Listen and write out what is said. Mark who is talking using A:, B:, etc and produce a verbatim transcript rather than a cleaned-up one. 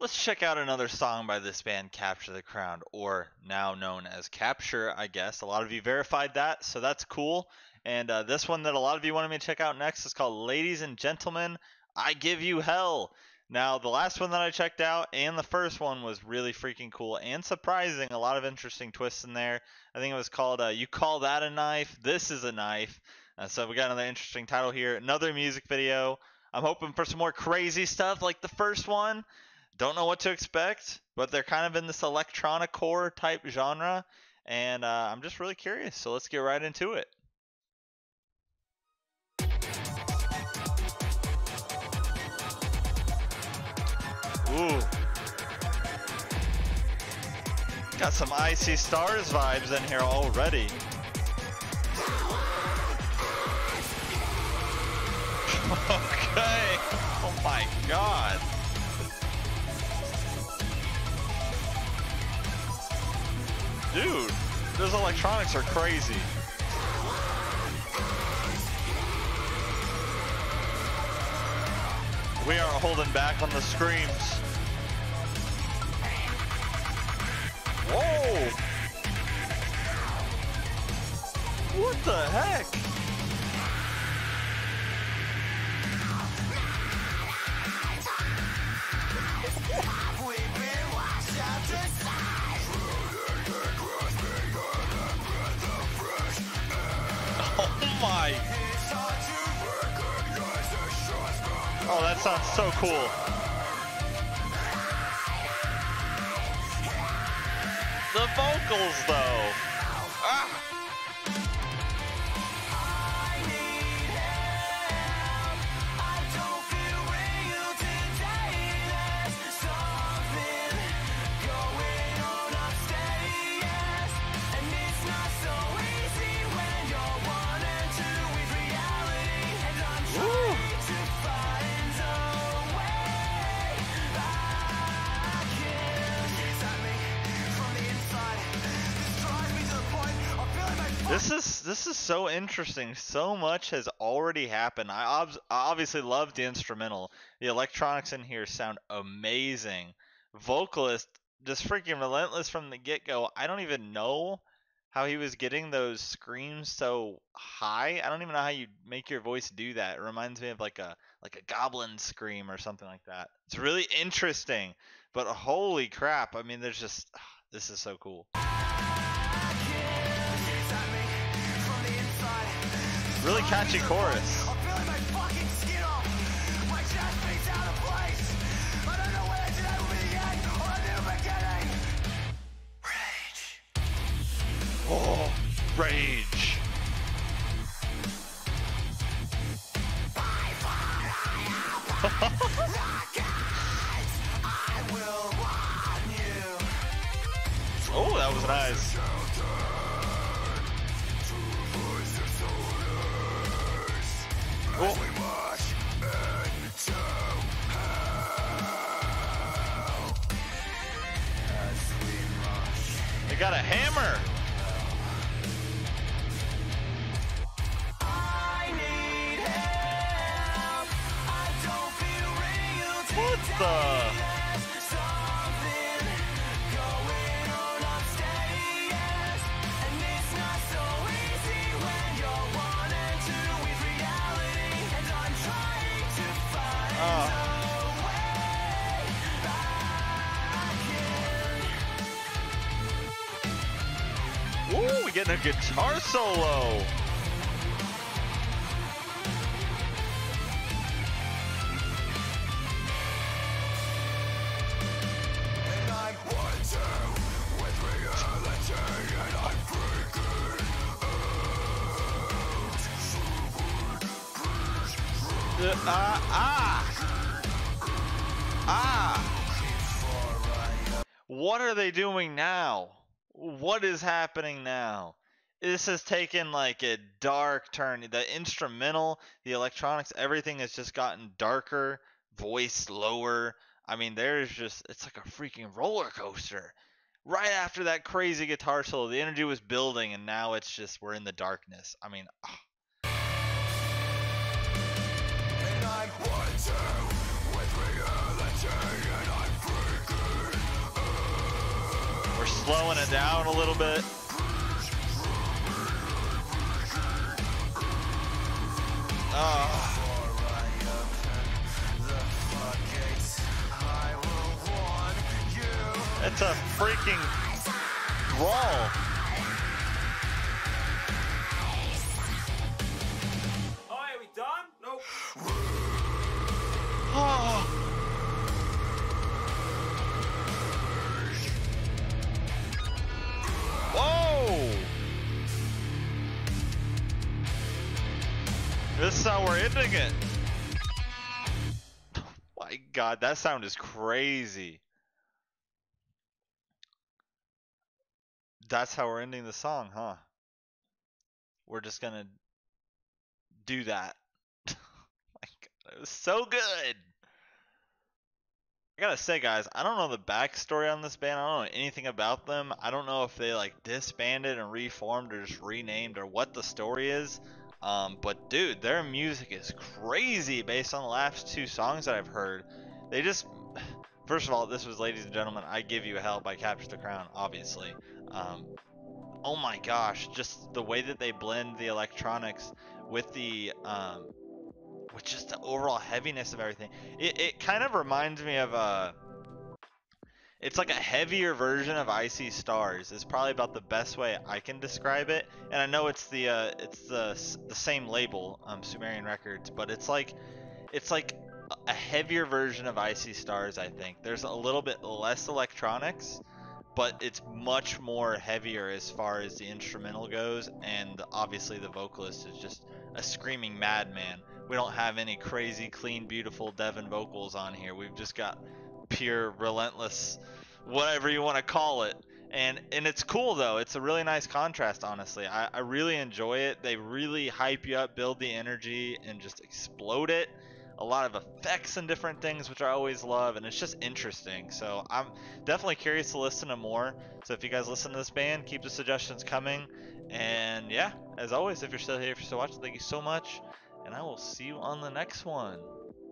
A: Let's check out another song by this band, Capture the Crown, or now known as Capture, I guess. A lot of you verified that, so that's cool. And uh, this one that a lot of you wanted me to check out next is called Ladies and Gentlemen, I Give You Hell. Now, the last one that I checked out and the first one was really freaking cool and surprising. A lot of interesting twists in there. I think it was called uh, You Call That a Knife? This is a Knife. Uh, so we got another interesting title here. Another music video. I'm hoping for some more crazy stuff like the first one. Don't know what to expect, but they're kind of in this electronic core type genre, and uh, I'm just really curious. So let's get right into it. Ooh. Got some Icy Stars vibes in here already. Okay. Oh my god. Dude, those electronics are crazy. We aren't holding back on the screams. Whoa! What the heck? Oh my! Oh, that sounds so cool. The vocals, though. Ah. This is this is so interesting. So much has already happened. I, ob I obviously love the instrumental. The electronics in here sound amazing. Vocalist just freaking relentless from the get-go. I don't even know how he was getting those screams so high. I don't even know how you make your voice do that. It reminds me of like a like a goblin scream or something like that. It's really interesting. But holy crap! I mean, there's just this is so cool. Really catchy chorus. Oh, rage. Oh, that was nice. Oh. They got a hammer. What the? Ooh, we getting a guitar solo. Uh, ah, ah, ah. What are they doing now? What is happening now? This has taken like a dark turn. The instrumental, the electronics, everything has just gotten darker, voice lower. I mean, there's just, it's like a freaking roller coaster. Right after that crazy guitar solo, the energy was building, and now it's just, we're in the darkness. I mean, oh. And I'm one, two, with reality, and I'm free. slowing it down a little bit. Oh. It's a freaking brawl.
B: Oh, are we done? Nope.
A: Oh. Whoa! This is how we're ending it. Oh my God, that sound is crazy. That's how we're ending the song, huh? We're just gonna do that. My God, it was so good. I gotta say, guys, I don't know the backstory on this band. I don't know anything about them. I don't know if they like disbanded and reformed or just renamed or what the story is. Um, but dude, their music is crazy based on the last two songs that I've heard. They just, first of all, this was Ladies and Gentlemen, I Give You Hell by Capture the Crown, obviously. Um, oh my gosh, just the way that they blend the electronics with the um, with just the overall heaviness of everything. It, it kind of reminds me of a, it's like a heavier version of I See Stars. It's probably about the best way I can describe it. And I know it's the uh, it's the the same label, um, Sumerian Records, but it's like it's like a heavier version of I See Stars. I think there's a little bit less electronics, but it's much more heavier as far as the instrumental goes, and obviously the vocalist is just a screaming madman. We don't have any crazy, clean, beautiful Devin vocals on here. We've just got pure, relentless, whatever you want to call it. And and it's cool though. It's a really nice contrast, honestly. I, I really enjoy it. They really hype you up, build the energy, and just explode it. A lot of effects and different things, which I always love, and it's just interesting. So I'm definitely curious to listen to more. So if you guys listen to this band, keep the suggestions coming. And yeah, as always, if you're still here, if you're still watching, thank you so much. And I will see you on the next one.